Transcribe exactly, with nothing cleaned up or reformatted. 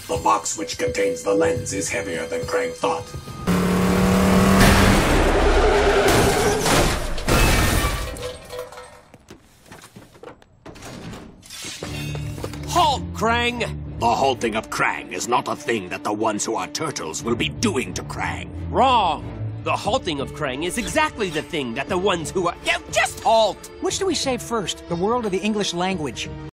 The box which contains the lens is heavier than Kraang thought. Halt, Kraang! The halting of Kraang is not a thing that the ones who are turtles will be doing to Kraang. Wrong! The halting of Kraang is exactly the thing that the ones who are... Yeah, just halt! Which do we save first, the world or the English language?